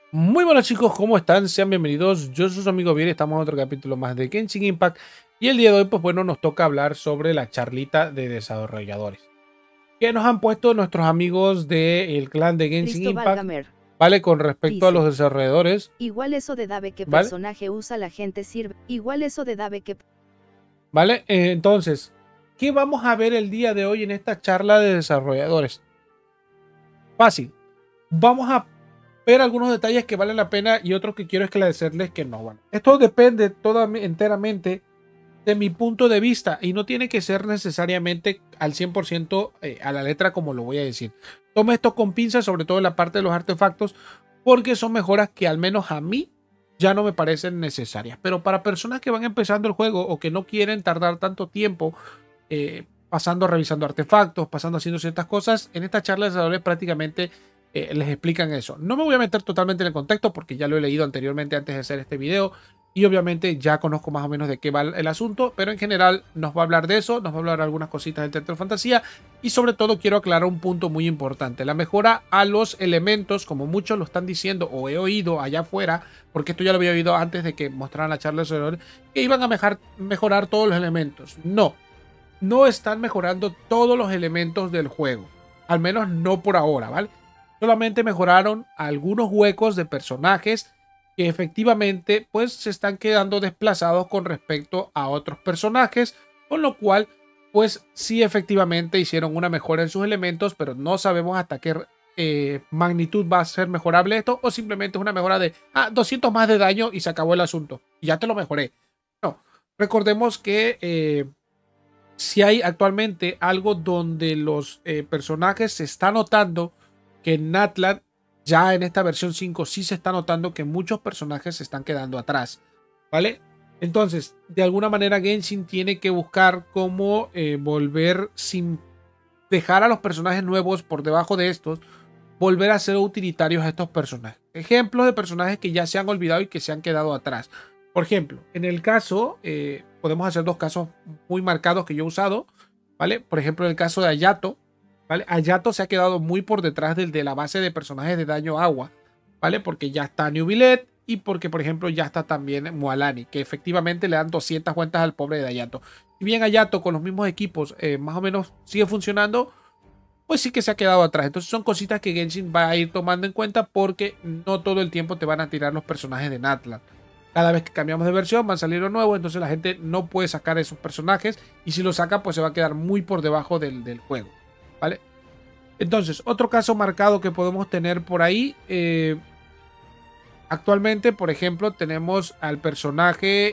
Muy buenas chicos, ¿cómo están? Sean bienvenidos. Yo soy su amigo Vier, estamos en otro capítulo más de Genshin Impact. Y el día de hoy, pues bueno, nos toca hablar sobre la charlita de desarrolladores que nos han puesto nuestros amigos del clan de Genshin Cristóbal Impact, Gamer ¿vale? Con respecto a los dice, desarrolladores, igual eso de Dave que ¿vale? personaje usa la gente sirve, igual eso de Dave que ¿Vale? Entonces, ¿qué vamos a ver el día de hoy en esta charla de desarrolladores? Fácil. Vamos a ver algunos detalles que valen la pena y otros que quiero esclarecerles que no van. Esto depende enteramente de mi punto de vista y no tiene que ser necesariamente al 100% a la letra como lo voy a decir. Tome esto con pinzas, sobre todo en la parte de los artefactos, porque son mejoras que al menos a mí ya no me parecen necesarias. Pero para personas que van empezando el juego o que no quieren tardar tanto tiempo pasando revisando artefactos, pasando haciendo ciertas cosas, en esta charla de desarrolladores prácticamente les explican eso. No me voy a meter totalmente en el contexto porque ya lo he leído anteriormente antes de hacer este video y obviamente ya conozco más o menos de qué va el asunto, pero en general nos va a hablar de eso, nos va a hablar algunas cositas del Teatro de Fantasía y sobre todo quiero aclarar un punto muy importante, la mejora a los elementos, como muchos lo están diciendo o he oído allá afuera, porque esto ya lo había oído antes de que mostraran la charla de desarrolladores, que iban a mejorar todos los elementos. No están mejorando todos los elementos del juego. Al menos no por ahora, ¿vale? Solamente mejoraron algunos huecos de personajes que efectivamente pues se están quedando desplazados con respecto a otros personajes, con lo cual pues sí efectivamente hicieron una mejora en sus elementos, pero no sabemos hasta qué magnitud va a ser mejorable esto o simplemente es una mejora de 200 más de daño y se acabó el asunto. Y ya te lo mejoré. No, recordemos que si hay actualmente algo donde los personajes se está notando que en Natlan, ya en esta versión 5, sí se está notando que muchos personajes se están quedando atrás, ¿vale? Entonces, de alguna manera Genshin tiene que buscar cómo volver sin dejar a los personajes nuevos por debajo de estos, volver a ser utilitarios a estos personajes. Ejemplos de personajes que ya se han olvidado y que se han quedado atrás. Por ejemplo, en el caso, podemos hacer dos casos muy marcados que yo he usado, ¿vale? Por ejemplo, en el caso de Ayato, ¿vale? Ayato se ha quedado muy por detrás de la base de personajes de daño agua, ¿vale? Porque ya está Newvillet y porque, por ejemplo, ya está también Mualani, que efectivamente le dan 200 cuentas al pobre de Ayato. Si bien Ayato con los mismos equipos más o menos sigue funcionando, pues sí que se ha quedado atrás. Entonces son cositas que Genshin va a ir tomando en cuenta porque no todo el tiempo te van a tirar los personajes de Natlan. Cada vez que cambiamos de versión van a salir los nuevos, entonces la gente no puede sacar esos personajes y si lo saca pues se va a quedar muy por debajo del juego, ¿vale? Entonces, otro caso marcado que podemos tener por ahí, actualmente, por ejemplo, tenemos al personaje,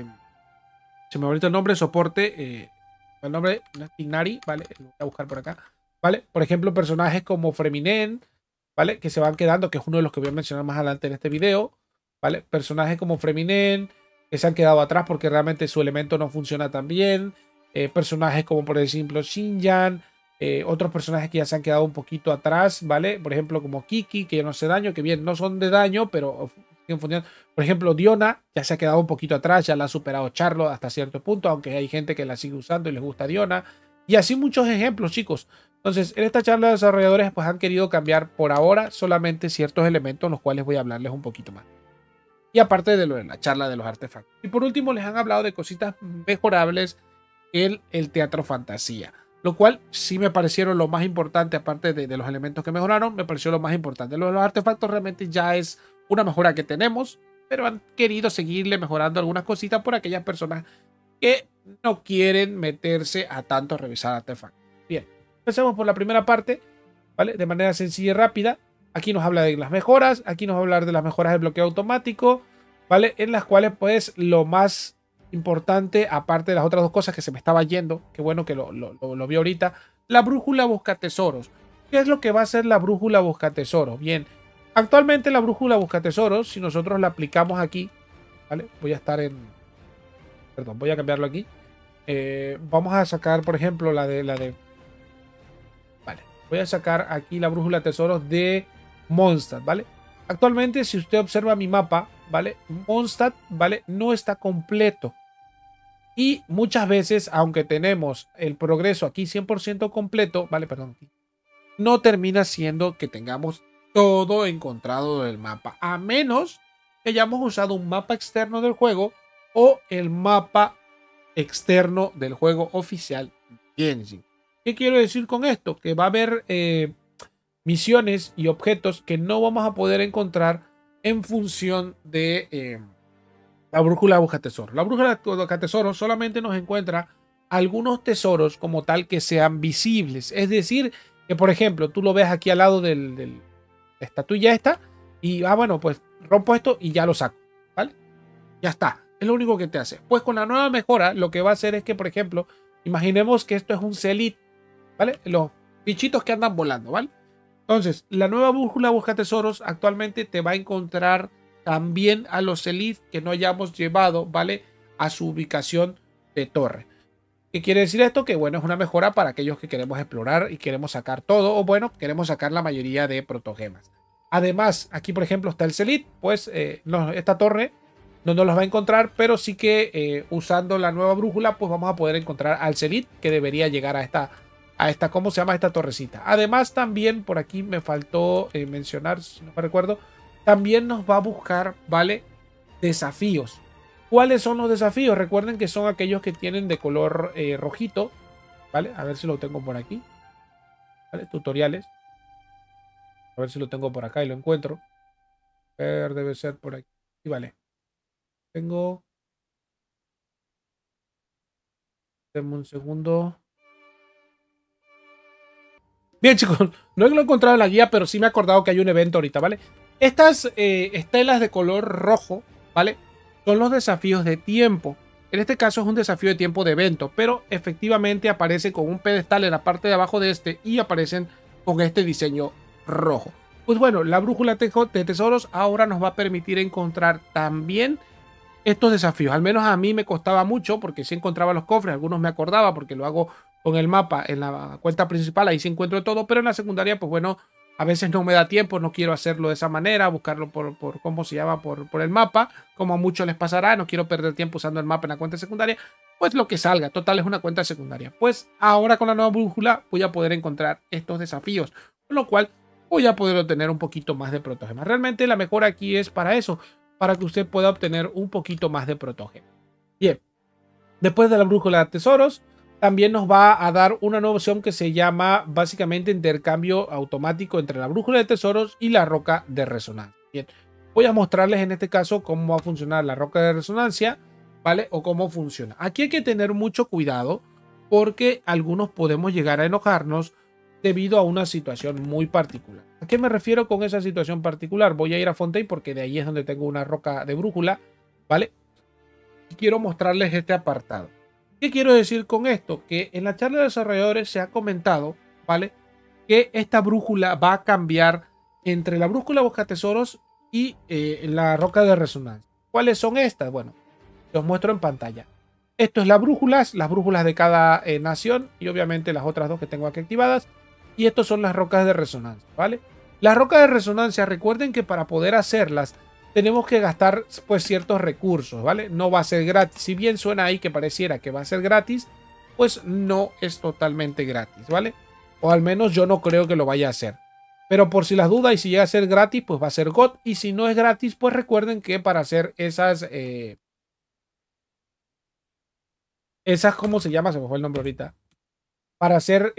se me olvidó el nombre, soporte, el nombre no es Tignari, ¿vale? Lo voy a buscar por acá, ¿vale? Por ejemplo, personajes como Freminen, ¿vale? Que se van quedando, que es uno de los que voy a mencionar más adelante en este video, ¿vale? Personajes como Freminen, que se han quedado atrás porque realmente su elemento no funciona tan bien. Personajes como, por ejemplo, Xinjiang. Otros personajes que ya se han quedado un poquito atrás, ¿vale? Por ejemplo, como Kiki, que ya no hace daño, que bien, no son de daño, pero siguen funcionando. Por ejemplo, Diona ya se ha quedado un poquito atrás, ya la ha superado Charlo hasta cierto punto, aunque hay gente que la sigue usando y les gusta Diona. Y así muchos ejemplos, chicos. Entonces, en esta charla de desarrolladores, pues han querido cambiar por ahora solamente ciertos elementos, los cuales voy a hablarles un poquito más. Y aparte de lo de la charla de los artefactos. Y por último, les han hablado de cositas mejorables en el teatro fantasía. Lo cual sí me parecieron lo más importante, aparte de los elementos que mejoraron, me pareció lo más importante. Lo de los artefactos realmente ya es una mejora que tenemos, pero han querido seguirle mejorando algunas cositas por aquellas personas que no quieren meterse a tanto revisar artefactos. Bien, empecemos por la primera parte, ¿vale? De manera sencilla y rápida. Aquí nos habla de las mejoras, aquí nos va a hablar de las mejoras del bloqueo automático, ¿vale? En las cuales pues lo más importante, aparte de las otras dos cosas que se me estaba yendo, que bueno que lo vi ahorita, la brújula busca tesoros. ¿Qué es lo que va a hacer la brújula busca tesoros? Bien, actualmente la brújula busca tesoros, si nosotros la aplicamos aquí, ¿vale? Voy a estar en... Perdón, voy a cambiarlo aquí. Vamos a sacar, por ejemplo, la de... Vale, voy a sacar aquí la brújula tesoros de Mondstadt, ¿vale? Actualmente, si usted observa mi mapa, ¿vale? Mondstadt, ¿vale? No está completo. Y muchas veces, aunque tenemos el progreso aquí 100% completo, ¿vale? Perdón. No termina siendo que tengamos todo encontrado del mapa, a menos que hayamos usado un mapa externo del juego o el mapa externo del juego oficial Genshin. ¿Qué quiero decir con esto? Que va a haber misiones y objetos que no vamos a poder encontrar en función de la brújula busca tesoro. La brújula busca tesoro solamente nos encuentra algunos tesoros como tal que sean visibles. Es decir, que por ejemplo, tú lo ves aquí al lado de la estatuilla esta y, bueno, pues rompo esto y ya lo saco, ¿vale? Ya está. Es lo único que te hace. Pues con la nueva mejora, lo que va a hacer es que, por ejemplo, imaginemos que esto es un Celit, ¿vale? Los bichitos que andan volando, ¿vale? Entonces, la nueva brújula busca tesoros actualmente te va a encontrar también a los Celit que no hayamos llevado, ¿vale? A su ubicación de torre. ¿Qué quiere decir esto? Que bueno, es una mejora para aquellos que queremos explorar y queremos sacar todo, o bueno, queremos sacar la mayoría de protogemas. Además, aquí por ejemplo está el Celit, pues esta torre no nos los va a encontrar, pero sí que usando la nueva brújula, pues vamos a poder encontrar al Celit que debería llegar a esta, ¿cómo se llama? Esta torrecita. Además, también por aquí me faltó mencionar, si no me recuerdo, también nos va a buscar, ¿vale? Desafíos. ¿Cuáles son los desafíos? Recuerden que son aquellos que tienen de color rojito, ¿vale? A ver si lo tengo por aquí, ¿vale? Tutoriales. A ver si lo tengo por acá y lo encuentro. A ver, debe ser por aquí. Y vale. Tengo... Denme un segundo. Bien, chicos, no lo he encontrado en la guía, pero sí me he acordado que hay un evento ahorita, ¿vale? Estas estelas de color rojo, ¿vale? Son los desafíos de tiempo. En este caso es un desafío de tiempo de evento, pero efectivamente aparece con un pedestal en la parte de abajo de este y aparecen con este diseño rojo. Pues bueno, la brújula de tesoros ahora nos va a permitir encontrar también estos desafíos. Al menos a mí me costaba mucho porque sí encontraba los cofres, algunos me acordaba porque lo hago con el mapa en la cuenta principal, ahí sí encuentro todo, pero en la secundaria, pues bueno, a veces no me da tiempo, no quiero hacerlo de esa manera, buscarlo por ¿cómo se llama? Por el mapa, como a muchos les pasará, no quiero perder tiempo usando el mapa en la cuenta secundaria, pues lo que salga, total es una cuenta secundaria. Pues ahora con la nueva brújula voy a poder encontrar estos desafíos, con lo cual voy a poder obtener un poquito más de protogemas. Realmente la mejora aquí es para eso, para que usted pueda obtener un poquito más de protogemas. Bien, después de la brújula de tesoros, también nos va a dar una nueva opción que se llama básicamente intercambio automático entre la brújula de tesoros y la roca de resonancia. Bien, voy a mostrarles en este caso cómo va a funcionar la roca de resonancia, ¿vale? O cómo funciona. Aquí hay que tener mucho cuidado porque algunos podemos llegar a enojarnos debido a una situación muy particular. ¿A qué me refiero con esa situación particular? Voy a ir a Fontaine porque de ahí es donde tengo una roca de brújula, ¿vale? Y quiero mostrarles este apartado. ¿Qué quiero decir con esto? Que en la charla de desarrolladores se ha comentado, ¿vale? Que esta brújula va a cambiar entre la brújula buscatesoros y la roca de resonancia. ¿Cuáles son estas? Bueno, los muestro en pantalla. Esto es las brújulas de cada nación y obviamente las otras dos que tengo aquí activadas. Y estos son las rocas de resonancia, ¿vale? Las rocas de resonancia, recuerden que para poder hacerlas tenemos que gastar pues ciertos recursos, ¿vale? No va a ser gratis. Si bien suena ahí que pareciera que va a ser gratis, pues no es totalmente gratis, ¿vale? O al menos yo no creo que lo vaya a hacer. Pero por si las dudas y si llega a ser gratis, pues va a ser God. Y si no es gratis, pues recuerden que para hacer esas... ¿cómo se llama? Se me fue el nombre ahorita. Para hacer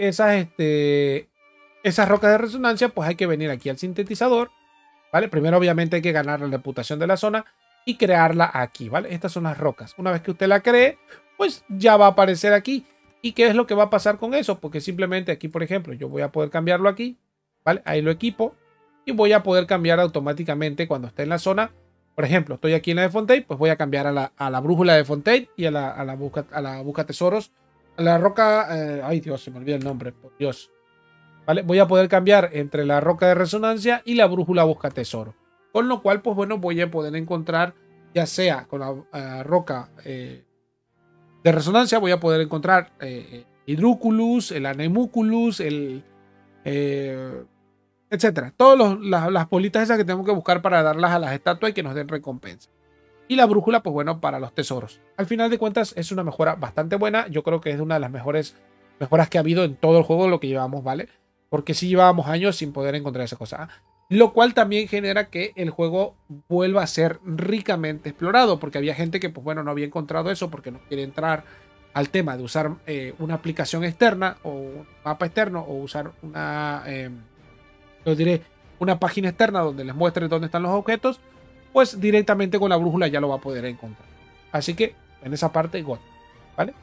esas rocas de resonancia, pues hay que venir aquí al sintetizador, ¿vale? Primero obviamente hay que ganar la reputación de la zona y crearla aquí, ¿vale? Estas son las rocas. Una vez que usted la cree, pues ya va a aparecer aquí. ¿Y qué es lo que va a pasar con eso? Porque simplemente aquí, por ejemplo, yo voy a poder cambiarlo aquí, ¿vale? Ahí lo equipo y voy a poder cambiar automáticamente cuando esté en la zona. Por ejemplo, estoy aquí en la de Fontaine, pues voy a cambiar a la brújula de Fontaine y a la busca tesoros. A la roca... ay Dios, se me olvida el nombre, por Dios. ¿Vale? Voy a poder cambiar entre la roca de resonancia y la brújula busca tesoro. Con lo cual, pues bueno, voy a poder encontrar, ya sea con la roca de resonancia, voy a poder encontrar Hydroculus, el Anemuculus, etcétera. Todas las bolitas esas que tengo que buscar para darlas a las estatuas y que nos den recompensa. Y la brújula, pues bueno, para los tesoros. Al final de cuentas, es una mejora bastante buena. Yo creo que es una de las mejores mejoras que ha habido en todo el juego, lo que llevamos, ¿vale? Porque sí llevábamos años sin poder encontrar esa cosa. lo cual también genera que el juego vuelva a ser ricamente explorado, porque había gente que, pues bueno, no había encontrado eso porque no quiere entrar al tema de usar una aplicación externa o un mapa externo o usar yo diré, una página externa donde les muestre dónde están los objetos, pues directamente con la brújula ya lo va a poder encontrar. Así que en esa parte, God, ¿vale?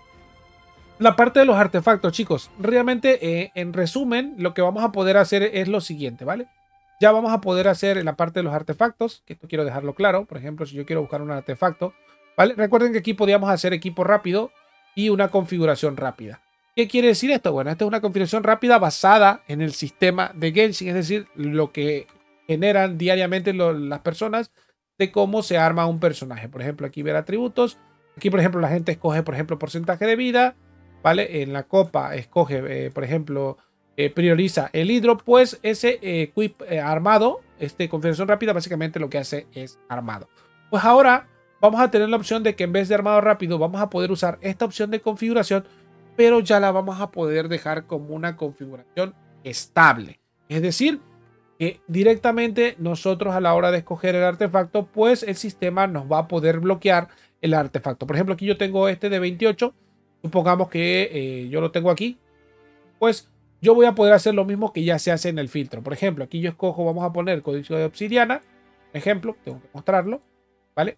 La parte de los artefactos, chicos, realmente en resumen, lo que vamos a poder hacer es lo siguiente, ¿vale? Ya vamos a poder hacer la parte de los artefactos, que esto quiero dejarlo claro. Por ejemplo, si yo quiero buscar un artefacto, ¿vale? Recuerden que aquí podíamos hacer equipo rápido y una configuración rápida. ¿Qué quiere decir esto? Bueno, esta es una configuración rápida basada en el sistema de Genshin, es decir, lo que generan diariamente las personas de cómo se arma un personaje. Por ejemplo, aquí ver atributos. Aquí, por ejemplo, la gente escoge, por ejemplo, porcentaje de vida, ¿vale? En la copa escoge, por ejemplo, prioriza el hidro, pues ese equip armado, configuración rápida, básicamente lo que hace es armado. Pues ahora vamos a tener la opción de que en vez de armado rápido, vamos a poder usar esta opción de configuración, pero ya la vamos a poder dejar como una configuración estable. Es decir, que directamente nosotros a la hora de escoger el artefacto, pues el sistema nos va a poder bloquear el artefacto. Por ejemplo, aquí yo tengo este de 28. Supongamos que yo lo tengo aquí, pues yo voy a poder hacer lo mismo que ya se hace en el filtro. Por ejemplo, aquí yo escojo, vamos a poner código de obsidiana, ejemplo, tengo que mostrarlo, ¿vale?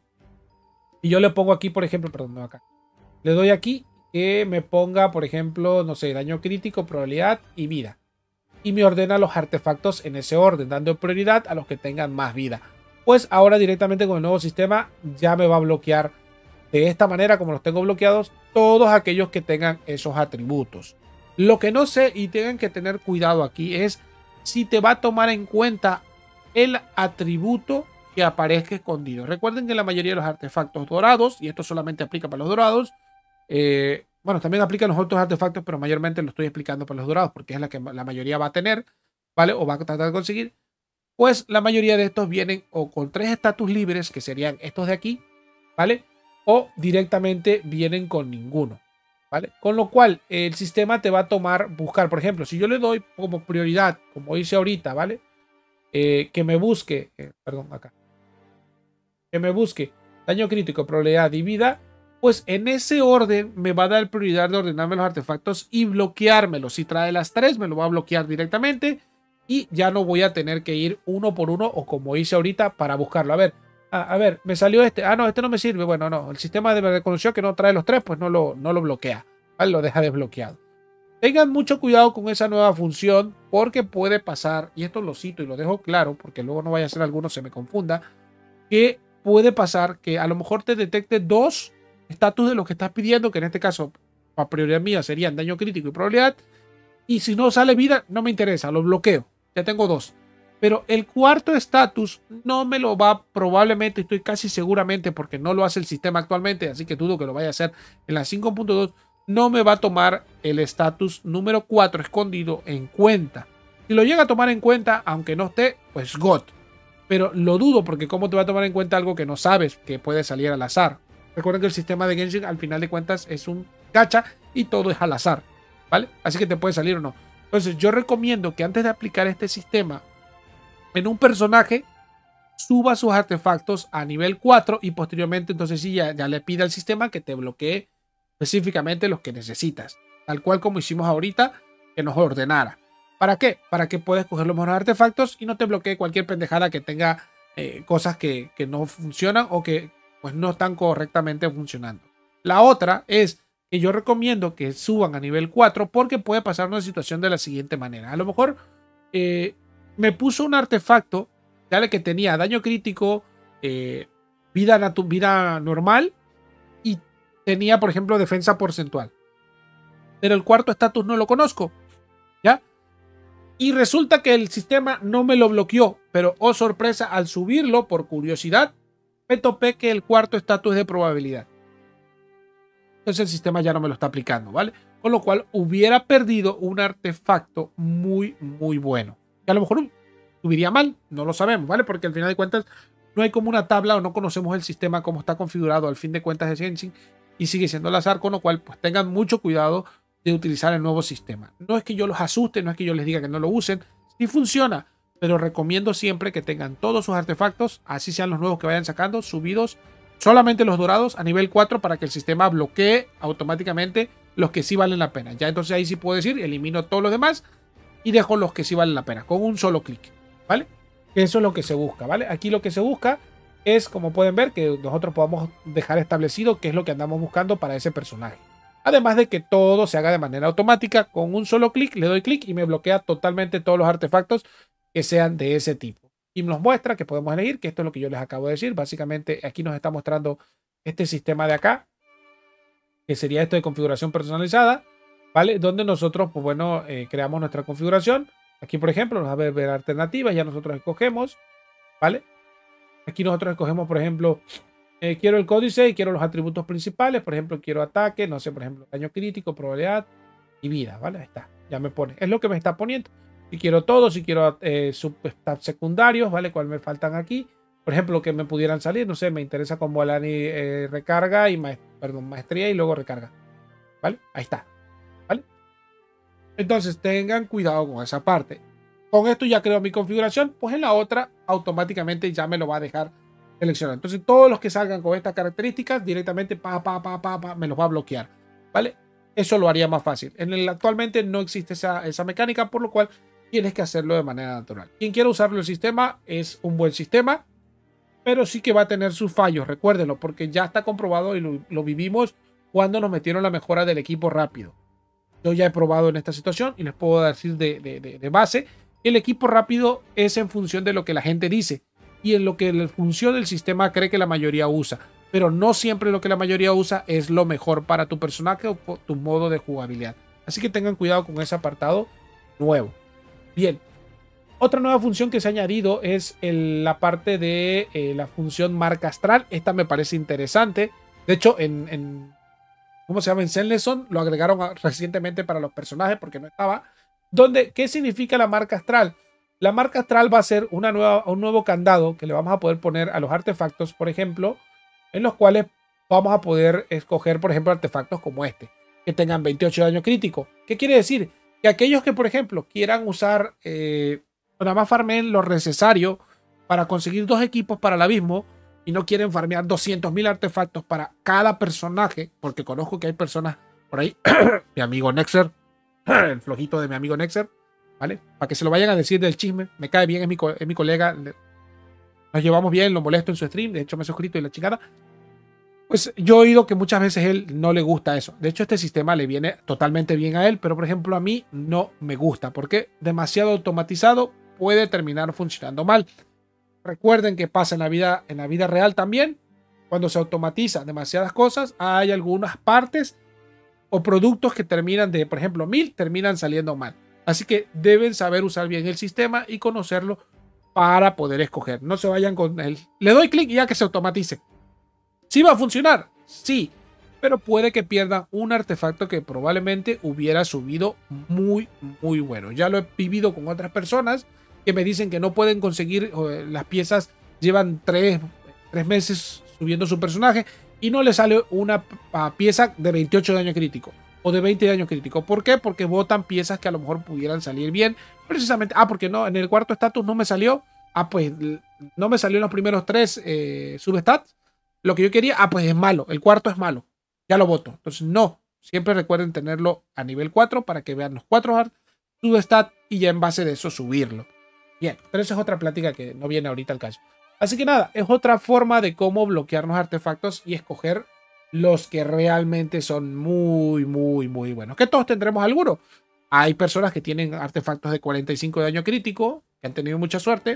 Y yo le pongo aquí, por ejemplo, perdón, no acá. Le doy aquí que me ponga, por ejemplo, no sé, daño crítico, probabilidad y vida. Y me ordena los artefactos en ese orden, dando prioridad a los que tengan más vida. Pues ahora directamente con el nuevo sistema ya me va a bloquear de esta manera, como los tengo bloqueados, todos aquellos que tengan esos atributos. Lo que no sé y tengan que tener cuidado aquí es si te va a tomar en cuenta el atributo que aparezca escondido. Recuerden que la mayoría de los artefactos dorados, y esto solamente aplica para los dorados, bueno, también aplica en los otros artefactos, pero mayormente lo estoy explicando para los dorados porque es la que la mayoría va a tener, ¿vale? O va a tratar de conseguir. Pues la mayoría de estos vienen o con 3 estatus libres, que serían estos de aquí, ¿vale? O directamente vienen con ninguno, ¿vale? Con lo cual el sistema te va a tomar buscar, por ejemplo, si yo le doy como prioridad, como hice ahorita, ¿vale? Que me busque, perdón, acá, que me busque daño crítico, probabilidad y vida, pues en ese orden me va a dar prioridad de ordenarme los artefactos y bloqueármelos. Si trae las 3, me lo va a bloquear directamente y ya no voy a tener que ir uno por uno o como hice ahorita para buscarlo. A ver, me salió este. Ah, no, este no me sirve. Bueno, no, el sistema de reconoció que no trae los 3, pues no lo bloquea, ¿vale? Lo deja desbloqueado. Tengan mucho cuidado con esa nueva función porque puede pasar, y esto lo cito y lo dejo claro porque luego no vaya a ser alguno se me confunda, que puede pasar que a lo mejor te detecte 2 estatus de lo que estás pidiendo, que en este caso, a prioridad mía, serían daño crítico y probabilidad. Y si no sale vida, no me interesa, lo bloqueo. Ya tengo 2. Pero el cuarto estatus no me lo va, probablemente, estoy casi seguramente, porque no lo hace el sistema actualmente, así que dudo que lo vaya a hacer en la 5.2, no me va a tomar el estatus número 4 escondido en cuenta. Si lo llega a tomar en cuenta, aunque no esté, pues God. Pero lo dudo porque cómo te va a tomar en cuenta algo que no sabes que puede salir al azar. Recuerden que el sistema de Genshin al final de cuentas es un gacha y todo es al azar, ¿vale? Así que te puede salir o no. Entonces yo recomiendo que antes de aplicar este sistema en un personaje, suba sus artefactos a nivel 4 y posteriormente entonces sí ya le pida al sistema que te bloquee específicamente los que necesitas. Tal cual como hicimos ahorita, que nos ordenara. ¿Para qué? Para que puedas coger los mejores artefactos y no te bloquee cualquier pendejada que tenga cosas que no funcionan o que pues no están correctamente funcionando. La otra es que yo recomiendo que suban a nivel 4 porque puede pasar una situación de la siguiente manera. A lo mejor me puso un artefacto, dale, que tenía daño crítico, vida normal y tenía, por ejemplo, defensa porcentual. Pero el cuarto estatus no lo conozco, ¿ya? Y resulta que el sistema no me lo bloqueó, pero oh sorpresa, al subirlo por curiosidad, me topé que el cuarto estatus es de probabilidad. Entonces el sistema ya no me lo está aplicando, ¿vale? Con lo cual hubiera perdido un artefacto muy, muy bueno. Que a lo mejor subiría mal, no lo sabemos, ¿vale? Porque al final de cuentas no hay como una tabla o no conocemos el sistema como está configurado al fin de cuentas de Genshin y sigue siendo al azar, con lo cual pues tengan mucho cuidado de utilizar el nuevo sistema. No es que yo los asuste, no es que yo les diga que no lo usen, sí funciona, pero recomiendo siempre que tengan todos sus artefactos, así sean los nuevos que vayan sacando, subidos, solamente los dorados a nivel 4 para que el sistema bloquee automáticamente los que sí valen la pena. Ya entonces ahí sí puedo decir, elimino todos los demás y dejo los que sí valen la pena, con un solo clic, ¿vale? Eso es lo que se busca, ¿vale? Aquí lo que se busca es, como pueden ver, que nosotros podamos dejar establecido qué es lo que andamos buscando para ese personaje. Además de que todo se haga de manera automática, con un solo clic, le doy clic y me bloquea totalmente todos los artefactos que sean de ese tipo. Y nos muestra que podemos elegir, que esto es lo que yo les acabo de decir. Básicamente aquí nos está mostrando este sistema de acá, que sería esto de configuración personalizada, ¿vale? Donde nosotros, pues bueno, creamos nuestra configuración. Aquí, por ejemplo, nos va a ver alternativas, ya nosotros escogemos, ¿vale? Aquí nosotros escogemos, por ejemplo, quiero el códice y quiero los atributos principales. Por ejemplo, quiero ataque, no sé, por ejemplo, daño crítico, probabilidad y vida, ¿vale? Ahí está, ya me pone. Es lo que me está poniendo. Si quiero todo, si quiero substats secundarios, ¿vale? ¿Cuál me faltan aquí? Por ejemplo, que me pudieran salir, no sé, me interesa como Alani recarga y maestría y luego recarga, ¿vale? Ahí está, ¿vale? Entonces tengan cuidado con esa parte. Con esto ya creo mi configuración, pues en la otra automáticamente ya me lo va a dejar seleccionar. Entonces todos los que salgan con estas características directamente me los va a bloquear, ¿vale? Eso lo haría más fácil. Actualmente no existe esa mecánica, por lo cual tienes que hacerlo de manera natural. Quien quiera usarlo el sistema es un buen sistema, pero sí que va a tener sus fallos, recuérdenlo, porque ya está comprobado y lo vivimos cuando nos metieron la mejora del equipo rápido. Yo ya he probado en esta situación y les puedo decir de base, el equipo rápido es en función de lo que la gente dice y en lo que la función del sistema cree que la mayoría usa, pero no siempre lo que la mayoría usa es lo mejor para tu personaje o tu modo de jugabilidad. Así que tengan cuidado con ese apartado nuevo. Bien, otra nueva función que se ha añadido es la parte de la función marca astral. Esta me parece interesante. De hecho, ¿cómo se llama? En Zenless lo agregaron recientemente para los personajes porque no estaba. ¿Qué significa la marca astral? La marca astral va a ser un nuevo candado que le vamos a poder poner a los artefactos, por ejemplo, en los cuales vamos a poder escoger, por ejemplo, artefactos como este, que tengan 28 de daño crítico. ¿Qué quiere decir? Que aquellos que, por ejemplo, quieran usar, nada más farmeen lo necesario para conseguir 2 equipos para el abismo y no quieren farmear 200.000 artefactos para cada personaje, porque conozco que hay personas por ahí, mi amigo Nexer, el flojito de mi amigo Nexer, ¿vale? Para que se lo vayan a decir del chisme, me cae bien, es mi colega, nos llevamos bien, lo molesto en su stream, de hecho me he suscrito y la chingada. Pues yo he oído que muchas veces él no le gusta eso. De hecho, este sistema le viene totalmente bien a él, pero por ejemplo a mí no me gusta, porque demasiado automatizado puede terminar funcionando mal. Recuerden que pasa en la vida real también. Cuando se automatiza demasiadas cosas, hay algunas partes o productos que terminan por ejemplo, 1000 terminan saliendo mal. Así que deben saber usar bien el sistema y conocerlo para poder escoger. No se vayan con él. Le doy clic y ya que se automatice. ¿Sí va a funcionar? Sí. Pero puede que pierdan un artefacto que probablemente hubiera subido muy, muy bueno. Ya lo he vivido con otras personas que me dicen que no pueden conseguir las piezas. Llevan 3 meses subiendo su personaje y no le sale una pieza de 28 de daño crítico o de 20 de daño crítico. ¿Por qué? Porque botan piezas que a lo mejor pudieran salir bien. Precisamente, porque no, en el cuarto estatus no me salió. Pues no me salió en los primeros 3 substats. Lo que yo quería, pues es malo. El cuarto es malo. Ya lo voto. Entonces, no. Siempre recuerden tenerlo a nivel 4 para que vean los 4 substats y ya en base de eso subirlo. Bien, pero esa es otra plática que no viene ahorita al caso. Así que nada, es otra forma de cómo bloquear los artefactos y escoger los que realmente son muy, muy, muy buenos. Que todos tendremos alguno. Hay personas que tienen artefactos de 45 de daño crítico, que han tenido mucha suerte.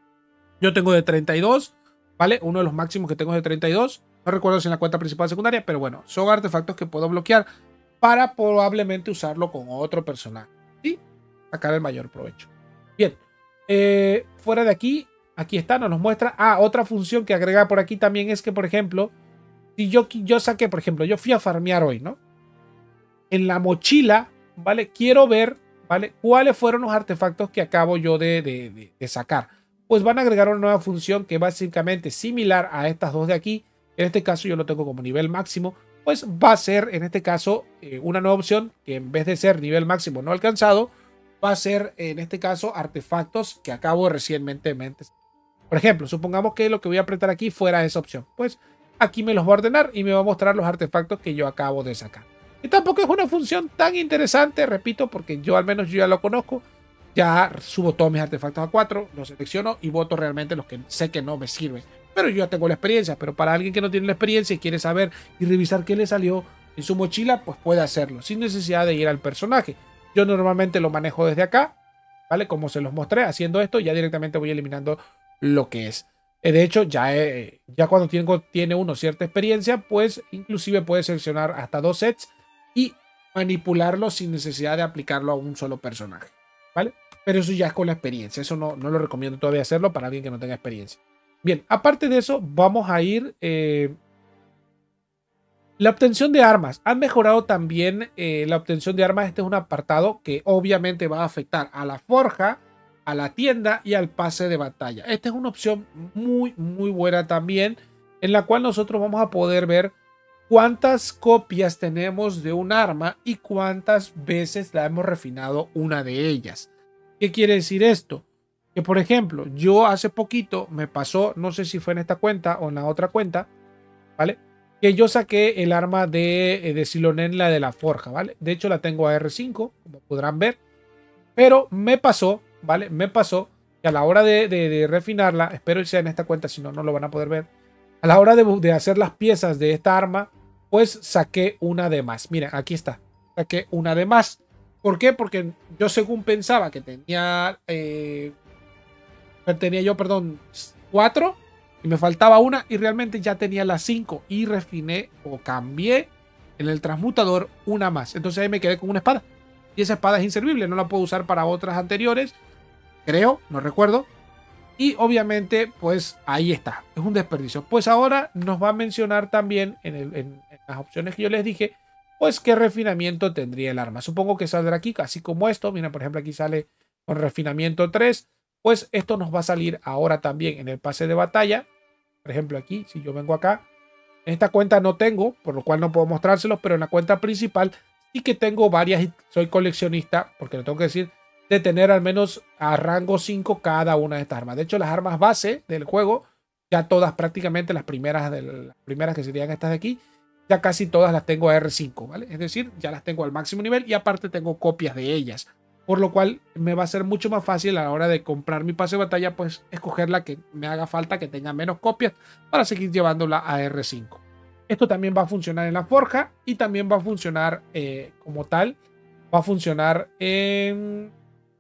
Yo tengo de 32, ¿vale? Uno de los máximos que tengo es de 32. No recuerdo si en la cuenta principal o secundaria, pero bueno, son artefactos que puedo bloquear para probablemente usarlo con otro personaje y sacar el mayor provecho. Bien, fuera de aquí está, nos muestra. Otra función que agrega por aquí también es que, por ejemplo, si yo saqué, por ejemplo, yo fui a farmear hoy, ¿no? En la mochila, ¿vale? Quiero ver, ¿vale? ¿Cuáles fueron los artefactos que acabo yo de sacar? Pues van a agregar una nueva función que es básicamente similar a estas dos de aquí. En este caso yo lo tengo como nivel máximo. Pues va a ser, en este caso, una nueva opción que en vez de ser nivel máximo no alcanzado, va a ser, en este caso, artefactos que acabo recientemente. Por ejemplo, supongamos que lo que voy a apretar aquí fuera esa opción. Pues aquí me los va a ordenar y me va a mostrar los artefactos que yo acabo de sacar. Y tampoco es una función tan interesante, repito, porque yo al menos yo ya lo conozco. Ya subo todos mis artefactos a 4, los selecciono y voto realmente los que sé que no me sirven. Pero yo ya tengo la experiencia. Pero para alguien que no tiene la experiencia y quiere saber y revisar qué le salió en su mochila, pues puede hacerlo sin necesidad de ir al personaje. Yo normalmente lo manejo desde acá, ¿vale? Como se los mostré, haciendo esto ya directamente voy eliminando lo que es. De hecho, ya cuando tiene uno cierta experiencia, pues inclusive puede seleccionar hasta 2 sets y manipularlo sin necesidad de aplicarlo a un solo personaje, ¿vale? Pero eso ya es con la experiencia. Eso no lo recomiendo todavía hacerlo para alguien que no tenga experiencia. Bien, aparte de eso, vamos a ir... la obtención de armas. Han mejorado también la obtención de armas. Este es un apartado que obviamente va a afectar a la forja, a la tienda y al pase de batalla. Esta es una opción muy buena también, en la cual nosotros vamos a poder ver cuántas copias tenemos de un arma y cuántas veces la hemos refinado una de ellas. ¿Qué quiere decir esto? Que por ejemplo, yo hace poquito me pasó, no sé si fue en esta cuenta o en la otra cuenta, ¿vale? Que yo saqué el arma de Silonen, la de la forja, ¿vale? De hecho la tengo a R5, como podrán ver. Pero me pasó, ¿vale? Me pasó que a la hora de refinarla, espero que sea en esta cuenta, si no, no lo van a poder ver. A la hora de hacer las piezas de esta arma, pues saqué una de más. Miren, aquí está. Saqué una de más. ¿Por qué? Porque yo según pensaba que tenía... perdón, 4 y me faltaba una y realmente ya tenía las 5 y refiné o cambié en el transmutador una más. Entonces ahí me quedé con una espada y esa espada es inservible, no la puedo usar para otras anteriores, creo, no recuerdo. Y obviamente pues ahí está, es un desperdicio. Pues ahora nos va a mencionar también en las opciones que yo les dije, pues qué refinamiento tendría el arma. Supongo que saldrá aquí, así como esto. Mira, por ejemplo, aquí sale con refinamiento 3. Pues esto nos va a salir ahora también en el pase de batalla. Por ejemplo, aquí, si yo vengo acá, en esta cuenta no tengo, por lo cual no puedo mostrárselos, pero en la cuenta principal sí que tengo varias y soy coleccionista, porque lo tengo que decir, de tener al menos a rango 5 cada una de estas armas. De hecho, las armas base del juego, ya todas prácticamente las primeras que serían estas de aquí, ya casi todas las tengo a R5, ¿vale? Es decir, ya las tengo al máximo nivel y aparte tengo copias de ellas. Por lo cual me va a ser mucho más fácil a la hora de comprar mi pase de batalla, pues escoger la que me haga falta, que tenga menos copias, para seguir llevándola a R5. Esto también va a funcionar en la forja y también va a funcionar como tal, va a funcionar en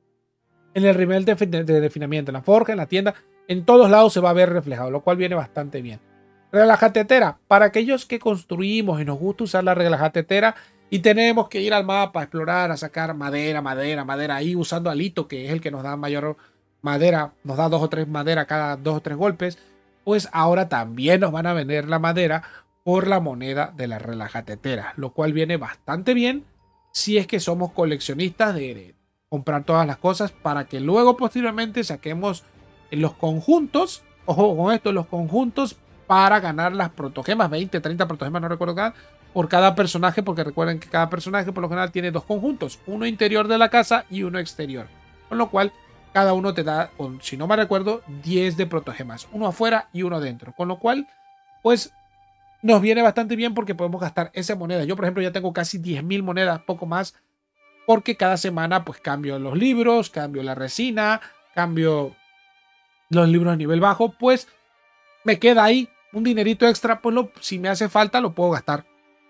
el nivel de refinamiento, en la forja, en la tienda, en todos lados se va a ver reflejado, lo cual viene bastante bien. Relajatetera, para aquellos que construimos y nos gusta usar la relajatetera, y tenemos que ir al mapa a explorar, a sacar madera, ahí usando alito, que es el que nos da mayor madera, nos da 2 o 3 madera cada 2 o 3 golpes, pues ahora también nos van a vender la madera por la moneda de la relajatetera, lo cual viene bastante bien si es que somos coleccionistas de comprar todas las cosas para que luego posteriormente saquemos los conjuntos, ojo con esto, los conjuntos para ganar las protogemas, 20, 30 protogemas, no recuerdo cada, por cada personaje, porque recuerden que cada personaje por lo general tiene 2 conjuntos, uno interior de la casa y uno exterior, con lo cual cada uno te da, si no me recuerdo, 10 de protogemas, uno afuera y uno adentro, con lo cual pues nos viene bastante bien porque podemos gastar esa moneda. Yo por ejemplo ya tengo casi 10.000 monedas, poco más, porque cada semana pues cambio los libros, cambio la resina, cambio los libros a nivel bajo, pues me queda ahí un dinerito extra, pues si me hace falta lo puedo gastar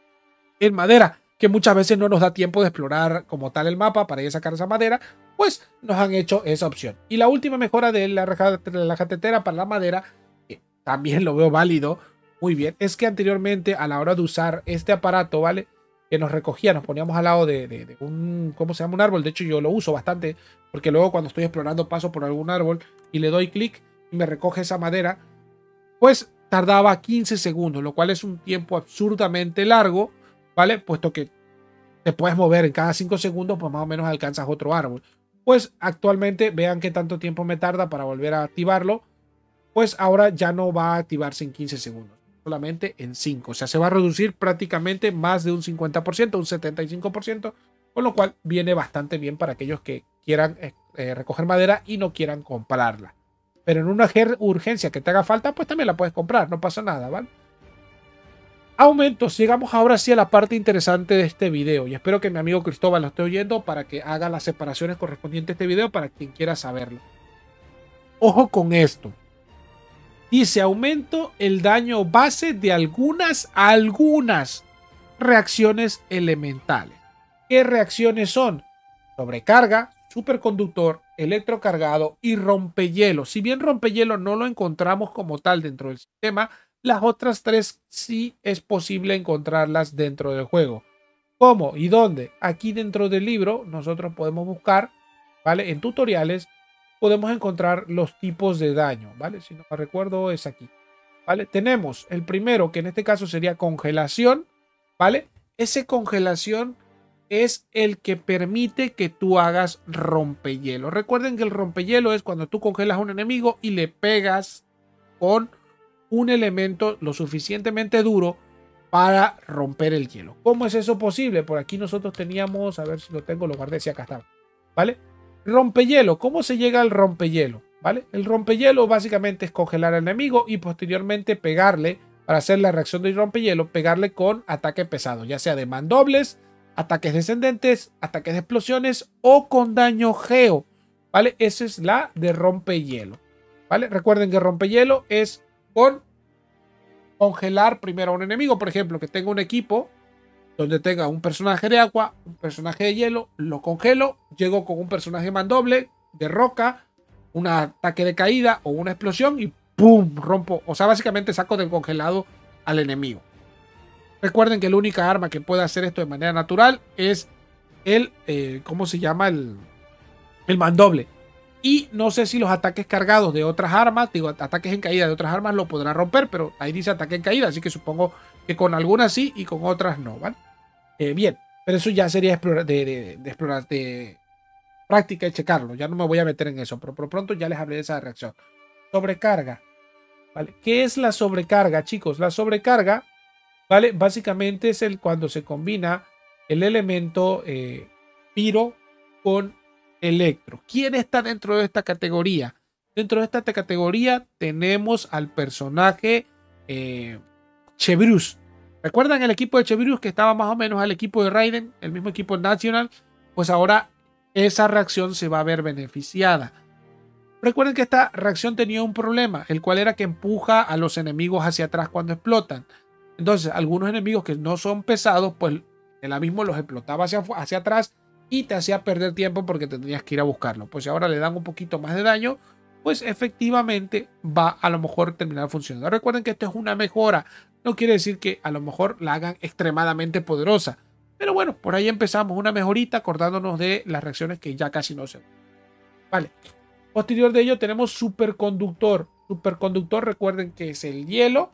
en madera, que muchas veces no nos da tiempo de explorar como tal el mapa para ir a sacar esa madera, pues nos han hecho esa opción. Y la última mejora de la relajatetera para la madera, que también lo veo válido, muy bien, es que anteriormente a la hora de usar este aparato, ¿vale? Que nos recogía, nos poníamos al lado de un, ¿cómo se llama? Un árbol. De hecho yo lo uso bastante, porque luego cuando estoy explorando paso por algún árbol y le doy clic y me recoge esa madera, pues tardaba 15 segundos, lo cual es un tiempo absurdamente largo, ¿vale? Puesto que te puedes mover en cada 5 segundos, pues más o menos alcanzas otro árbol. Pues actualmente, vean qué tanto tiempo me tarda para volver a activarlo, pues ahora ya no va a activarse en 15 segundos, solamente en 5. O sea, se va a reducir prácticamente más de un 50%, un 75%, con lo cual viene bastante bien para aquellos que quieran recoger madera y no quieran comprarla. Pero en una urgencia que te haga falta, pues también la puedes comprar, no pasa nada, ¿vale? Aumentos, llegamos ahora sí a la parte interesante de este video y espero que mi amigo Cristóbal lo esté oyendo para que haga las separaciones correspondientes a este video para quien quiera saberlo. Ojo con esto. Dice aumento el daño base de algunas reacciones elementales. ¿Qué reacciones son? Sobrecarga, superconductor, electrocargado y rompehielo. Si bien rompehielo no lo encontramos como tal dentro del sistema, las otras tres sí es posible encontrarlas dentro del juego. ¿Cómo y dónde? Aquí dentro del libro nosotros podemos buscar, ¿vale? En tutoriales podemos encontrar los tipos de daño, ¿vale? Si no me recuerdo es aquí, ¿vale? Tenemos el primero, que en este caso sería congelación, ¿vale? Ese congelación es el que permite que tú hagas rompehielo. Recuerden que el rompehielo es cuando tú congelas a un enemigo y le pegas con un elemento lo suficientemente duro para romper el hielo. ¿Cómo es eso posible? Por aquí nosotros teníamos, a ver si lo tengo, lo guardé, si acá está, ¿vale? Rompehielo, ¿cómo se llega al rompehielo? ¿Vale? El rompehielo básicamente es congelar al enemigo y posteriormente pegarle, para hacer la reacción del rompehielo, pegarle con ataque pesado, ya sea de mandobles, ataques descendentes, ataques de explosiones o con daño geo, ¿vale? Esa es la de rompehielo, ¿vale? Recuerden que rompehielo es con congelar primero a un enemigo, por ejemplo, que tenga un equipo donde tenga un personaje de agua, un personaje de hielo, lo congelo, llego con un personaje mandoble de roca, un ataque de caída o una explosión y ¡pum! Rompo, o sea, básicamente saco del congelado al enemigo. Recuerden que la única arma que puede hacer esto de manera natural es el, ¿cómo se llama? El mandoble. Y no sé si los ataques cargados de otras armas, digo, ataques en caída de otras armas lo podrán romper, pero ahí dice ataque en caída, así que supongo que con algunas sí y con otras no, ¿vale? Bien, pero eso ya sería explorar de práctica y checarlo. Ya no me voy a meter en eso, pero por pronto ya les hablé de esa reacción. Sobrecarga, ¿vale? ¿Qué es la sobrecarga, chicos? La sobrecarga, ¿vale? Básicamente es cuando se combina el elemento piro con electro. ¿Quién está dentro de esta categoría? Dentro de esta categoría tenemos al personaje Chevreuse. ¿Recuerdan el equipo de Chevreuse que estaba más o menos al equipo de Raiden, el mismo equipo National? Pues ahora esa reacción se va a ver beneficiada. Recuerden que esta reacción tenía un problema, el cual era que empuja a los enemigos hacia atrás cuando explotan. Entonces, algunos enemigos que no son pesados, pues el mismo los explotaba hacia atrás y te hacía perder tiempo porque tendrías que ir a buscarlo. Pues si ahora le dan un poquito más de daño, pues efectivamente va a lo mejor terminar funcionando. Recuerden que esto es una mejora. No quiere decir que a lo mejor la hagan extremadamente poderosa. Pero bueno, por ahí empezamos una mejorita acordándonos de las reacciones que ya casi no se ven. Vale. Posterior de ello tenemos superconductor. Superconductor, recuerden que es el hielo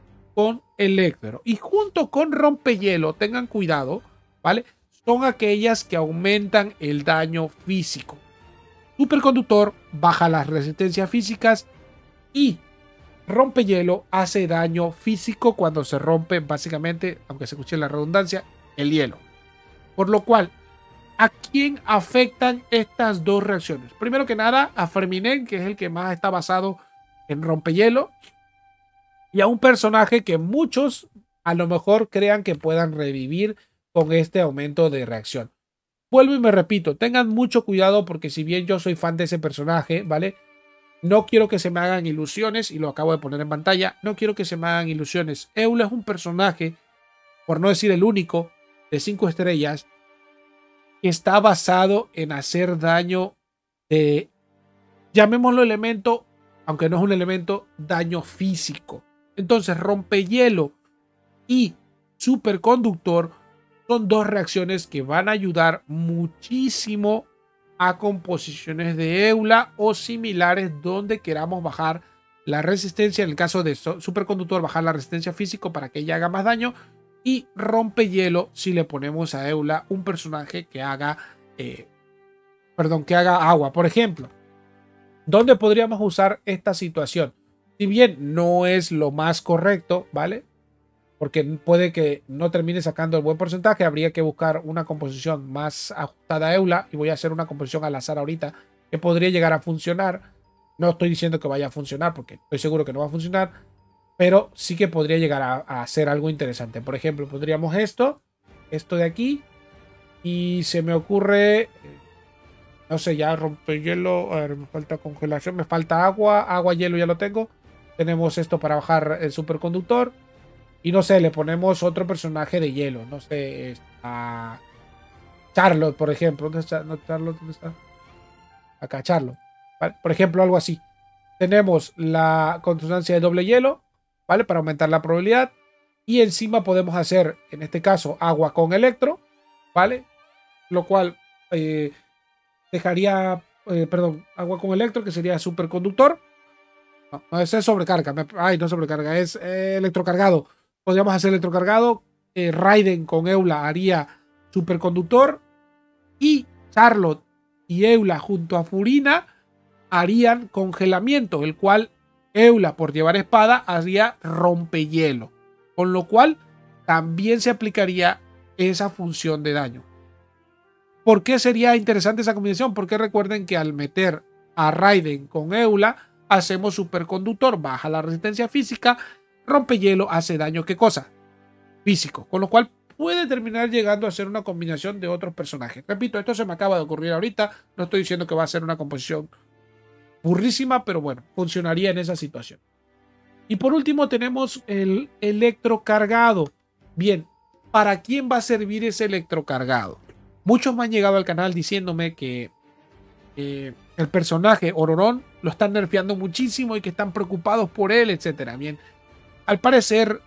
con electro. Y junto con rompehielo, tengan cuidado, ¿vale? Son aquellas que aumentan el daño físico. Superconductor baja las resistencias físicas y rompehielo hace daño físico cuando se rompe, básicamente, aunque se escuche la redundancia, el hielo. Por lo cual, ¿a quién afectan estas dos reacciones? Primero que nada, a Ferminen, que es el que más está basado en rompehielo, y a un personaje que muchos a lo mejor crean que puedan revivir con este aumento de reacción. Vuelvo y me repito, tengan mucho cuidado porque si bien yo soy fan de ese personaje, ¿vale? No quiero que se me hagan ilusiones, y lo acabo de poner en pantalla, no quiero que se me hagan ilusiones. Eula es un personaje, por no decir el único, de 5 estrellas, que está basado en hacer daño de, llamémoslo elemento, aunque no es un elemento, daño físico. Entonces, rompehielo y superconductor son dos reacciones que van a ayudar muchísimo a composiciones de Eula o similares donde queramos bajar la resistencia. En el caso de superconductor, bajar la resistencia físico para que ella haga más daño. Y rompehielo si le ponemos a Eula un personaje que haga, que haga agua. Por ejemplo, ¿dónde podríamos usar esta situación? Si bien no es lo más correcto, ¿vale? porque puede que no termine sacando el buen porcentaje. Habría que buscar una composición más ajustada a EULA y voy a hacer una composición al azar ahorita que podría llegar a funcionar. No estoy diciendo que vaya a funcionar porque estoy seguro que no va a funcionar, pero sí que podría llegar a hacer algo interesante. Por ejemplo, pondríamos esto de aquí y se me ocurre, no sé, ya rompehielo, a ver, me falta congelación, me falta agua, hielo ya lo tengo. Tenemos esto para bajar el superconductor. Y no sé, le ponemos otro personaje de hielo. No sé, a Charlotte, por ejemplo. ¿Dónde está? No, Charlotte, ¿dónde está? Acá, Charlotte. ¿Vale? Por ejemplo, algo así. Tenemos la consonancia de doble hielo, ¿vale? Para aumentar la probabilidad. Y encima podemos hacer, en este caso, agua con electro, ¿vale? Lo cual dejaría, perdón, agua con electro, que sería superconductor. No, no, ese es sobrecarga. Ay, no sobrecarga, es electrocargado. Podríamos hacer electrocargado. Raiden con Eula haría superconductor. Y Charlotte y Eula junto a Furina harían congelamiento, el cual Eula, por llevar espada, haría rompehielo. Con lo cual también se aplicaría esa función de daño. ¿Por qué sería interesante esa combinación? Porque recuerden que al meter a Raiden con Eula, hacemos superconductor, baja la resistencia física, rompehielo, hace daño, ¿qué cosa? Físico. Con lo cual puede terminar llegando a ser una combinación de otros personajes. Repito, esto se me acaba de ocurrir ahorita. No estoy diciendo que va a ser una composición burrísima, pero bueno, funcionaría en esa situación. Y por último tenemos el electrocargado. Bien, ¿para quién va a servir ese electrocargado? Muchos me han llegado al canal diciéndome que el personaje Ororón lo están nerfeando muchísimo y que están preocupados por él, etcétera. Bien, al parecer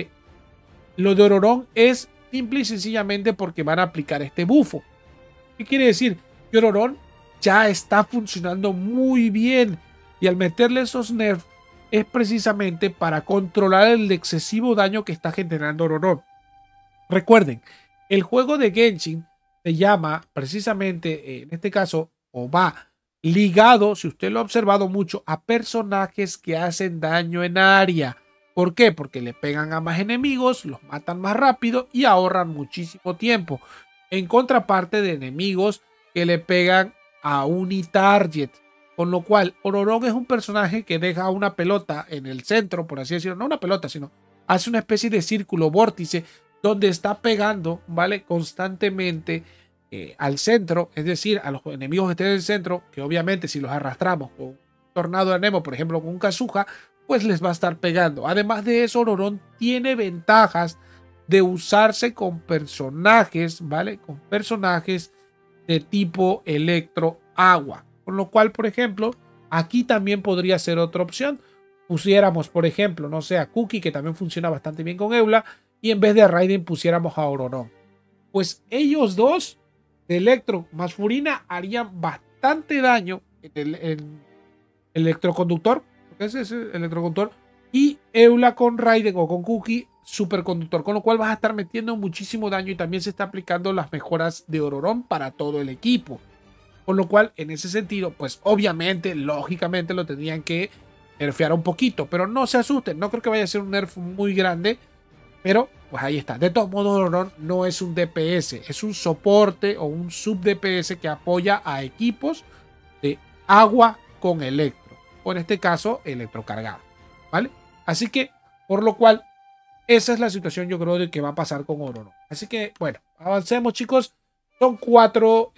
lo de Ororón es simple y sencillamente porque van a aplicar este bufo. ¿Qué quiere decir? Que Ororón ya está funcionando muy bien y al meterle esos nerfs es precisamente para controlar el excesivo daño que está generando Ororón. Recuerden, el juego de Genshin se llama precisamente, en este caso, o va ligado, si usted lo ha observado mucho, a personajes que hacen daño en área. ¿Por qué? Porque le pegan a más enemigos, los matan más rápido y ahorran muchísimo tiempo. En contraparte de enemigos que le pegan a unitarget. Con lo cual, Ororón es un personaje que deja una pelota en el centro, por así decirlo. No una pelota, sino hace una especie de círculo vórtice donde está pegando, ¿vale? Constantemente al centro, es decir, a los enemigos que estén en el centro, que obviamente si los arrastramos con un tornado de Nemo, por ejemplo, con un Kazuha, pues les va a estar pegando. Además de eso, Ororón tiene ventajas de usarse con personajes, ¿vale? Con personajes de tipo electro-agua. Con lo cual, por ejemplo, aquí también podría ser otra opción. Pusiéramos, por ejemplo, no sé, a Cookie, que también funciona bastante bien con Eula, y en vez de Raiden pusiéramos a Ororón. Pues ellos dos, Electro más Furina, harían bastante daño en el electroconductor, porque ese es el electroconductor, y Eula con Raiden o con Cookie, superconductor, con lo cual vas a estar metiendo muchísimo daño y también se está aplicando las mejoras de Ororón para todo el equipo. Con lo cual, en ese sentido, pues obviamente, lógicamente lo tendrían que nerfear un poquito, pero no se asusten, no creo que vaya a ser un nerf muy grande, pero pues ahí está. De todos modos, Ororón no es un DPS, es un soporte o un sub DPS que apoya a equipos de agua con electro, o en este caso, electrocargado, ¿vale? Así que, por lo cual, esa es la situación, yo creo, de que va a pasar con Ororón. Así que, bueno, avancemos, chicos. Son 4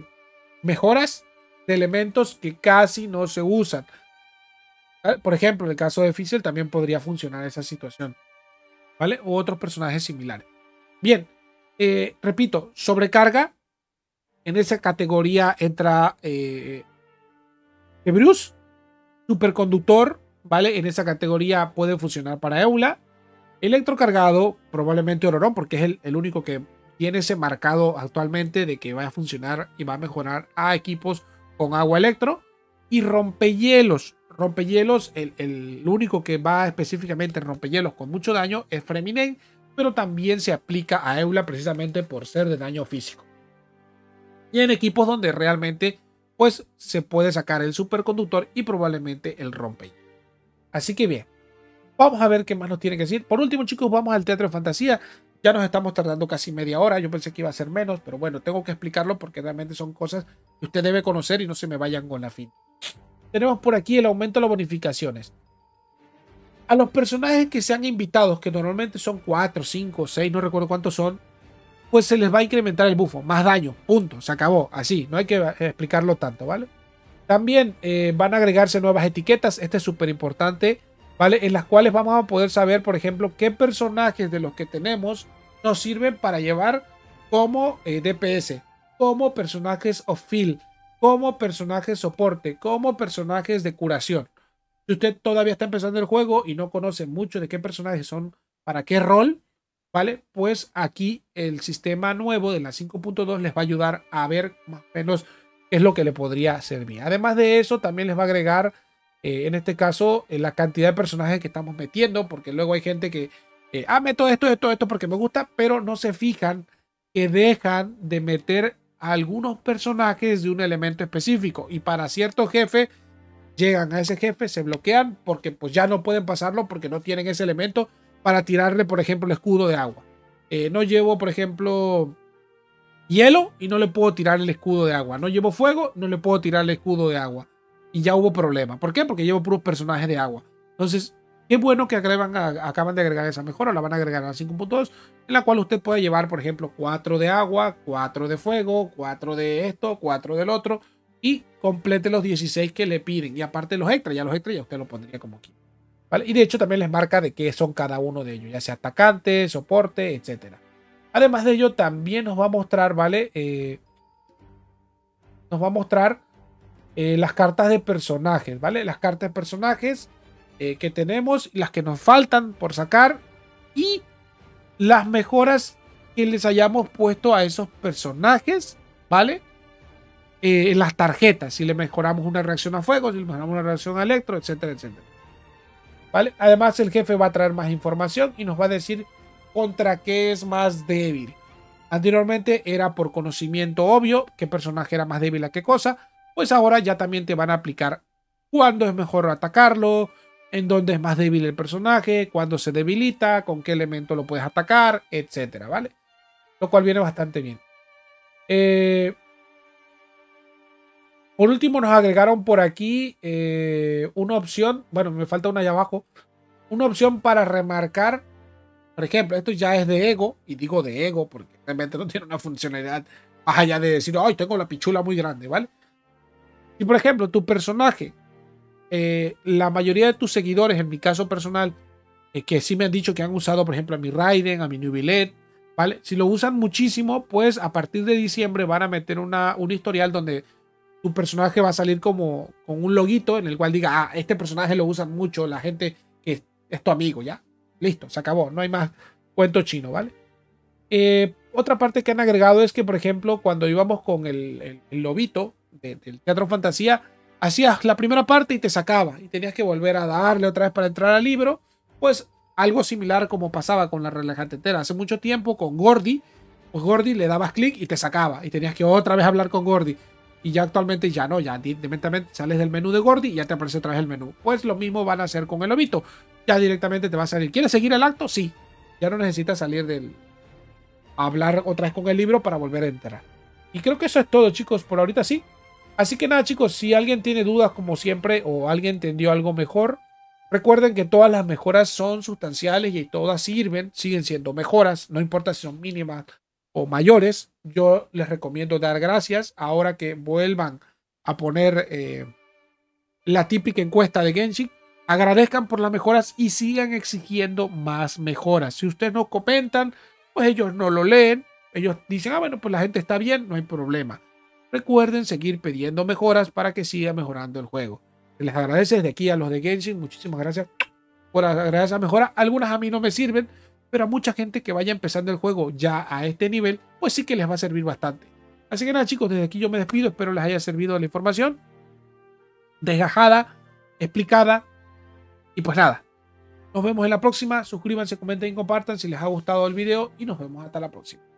mejoras de elementos que casi no se usan. ¿Vale? Por ejemplo, en el caso de Fizzle también podría funcionar esa situación, ¿vale? U otros personajes similares. Bien, repito, sobrecarga. En esa categoría entra Bruce, superconductor, ¿vale? En esa categoría puede funcionar para Eula. Electrocargado, probablemente Ororón, porque es el único que tiene ese marcado actualmente de que va a funcionar y va a mejorar a equipos con agua electro. Y rompehielos. Rompehielos, el único que va específicamente en rompehielos con mucho daño es Freminet, pero también se aplica a Eula precisamente por ser de daño físico. Y en equipos donde realmente pues se puede sacar el superconductor y probablemente el rompehielo. Así que bien. Vamos a ver qué más nos tiene que decir. Por último, chicos, vamos al Teatro de Fantasía. Ya nos estamos tardando casi media hora. Yo pensé que iba a ser menos, pero bueno, tengo que explicarlo porque realmente son cosas que usted debe conocer y no se me vayan con la fin. Tenemos por aquí el aumento de las bonificaciones. A los personajes que sean invitados, que normalmente son 4, 5, 6, no recuerdo cuántos son, pues se les va a incrementar el bufo. Más daño, punto, se acabó. Así, no hay que explicarlo tanto, ¿vale? También van a agregarse nuevas etiquetas. Este es súper importante, ¿vale? En las cuales vamos a poder saber, por ejemplo, qué personajes de los que tenemos nos sirven para llevar como DPS, como personajes of field, como personajes soporte, como personajes de curación. Si usted todavía está empezando el juego y no conoce mucho de qué personajes son, para qué rol, ¿vale? Pues aquí el sistema nuevo de la 5.2 les va a ayudar a ver más o menos qué es lo que le podría servir. Además de eso, también les va a agregar, en este caso, la cantidad de personajes que estamos metiendo, porque luego hay gente que, meto esto porque me gusta, pero no se fijan que dejan de meter a algunos personajes de un elemento específico. Y para ciertos jefes, llegan a ese jefe, se bloquean porque pues ya no pueden pasarlo porque no tienen ese elemento para tirarle, por ejemplo, el escudo de agua. No llevo, por ejemplo, hielo y no le puedo tirar el escudo de agua. No llevo fuego, no le puedo tirar el escudo de agua. Y ya hubo problema. ¿Por qué? Porque llevo puros personajes de agua. Entonces, qué bueno que acaban de agregar esa mejora. La van a agregar a la 5.2, en la cual usted puede llevar, por ejemplo, 4 de agua, 4 de fuego, 4 de esto, 4 del otro. Y complete los 16 que le piden. Y aparte los extras, ya usted lo pondría como aquí. ¿Vale? Y de hecho también les marca de qué son cada uno de ellos, ya sea atacante, soporte, etcétera. Además de ello, también nos va a mostrar, ¿vale? Nos va a mostrar las cartas de personajes, ¿vale? Las cartas de personajes que tenemos, las que nos faltan por sacar y las mejoras que les hayamos puesto a esos personajes, ¿vale? En las tarjetas, si le mejoramos una reacción a fuego, si le mejoramos una reacción a electro, etcétera, etcétera. ¿Vale? Además, el jefe va a traer más información y nos va a decir contra qué es más débil. Anteriormente era por conocimiento obvio qué personaje era más débil a qué cosa, pues ahora ya también te van a aplicar cuándo es mejor atacarlo, en dónde es más débil el personaje, cuándo se debilita, con qué elemento lo puedes atacar, etcétera, ¿vale? Lo cual viene bastante bien. Por último, nos agregaron por aquí una opción, bueno, me falta una allá abajo, una opción para remarcar. Por ejemplo, esto ya es de ego, y digo de ego porque realmente no tiene una funcionalidad más allá de decir, ay, tengo la pichula muy grande, ¿vale? Si, por ejemplo, tu personaje, la mayoría de tus seguidores, en mi caso personal, que sí me han dicho que han usado, por ejemplo, a mi Raiden, a mi Nubilet, ¿vale? Si lo usan muchísimo, pues a partir de diciembre van a meter un historial donde tu personaje va a salir como con un loguito en el cual diga, este personaje lo usan mucho la gente que es tu amigo, ¿ya? Listo, se acabó, no hay más cuento chino, ¿vale? Otra parte que han agregado es que, por ejemplo, cuando íbamos con el lobito del Teatro Fantasía, hacías la primera parte y te sacaba, y tenías que volver a darle otra vez para entrar al libro, pues algo similar como pasaba con la relajante entera. Hace mucho tiempo con Gordy, pues Gordy le dabas clic y te sacaba, y tenías que otra vez hablar con Gordy. Y ya actualmente ya no, ya directamente sales del menú de Gordy y ya te aparece otra vez el menú. Pues lo mismo van a hacer con el lobito. Ya directamente te va a salir. ¿Quieres seguir el acto? Sí. Ya no necesitas salir del... hablar otra vez con el libro para volver a entrar. Y creo que eso es todo, chicos, por ahorita sí. Así que nada, chicos, si alguien tiene dudas como siempre o alguien entendió algo mejor, recuerden que todas las mejoras son sustanciales y todas sirven, siguen siendo mejoras, no importa si son mínimas o mayores. Yo les recomiendo dar gracias ahora que vuelvan a poner la típica encuesta de Genshin. Agradezcan por las mejoras y sigan exigiendo más mejoras. Si ustedes no comentan, pues ellos no lo leen. Ellos dicen, bueno, pues la gente está bien, no hay problema. Recuerden seguir pidiendo mejoras para que siga mejorando el juego. Les agradece desde aquí a los de Genshin. Muchísimas gracias por agregar esa mejora. Algunas a mí no me sirven, pero a mucha gente que vaya empezando el juego ya a este nivel, pues sí que les va a servir bastante. Así que nada, chicos, desde aquí yo me despido. Espero les haya servido la información desgajada, explicada. Y pues nada, nos vemos en la próxima. Suscríbanse, comenten y compartan si les ha gustado el video y nos vemos hasta la próxima.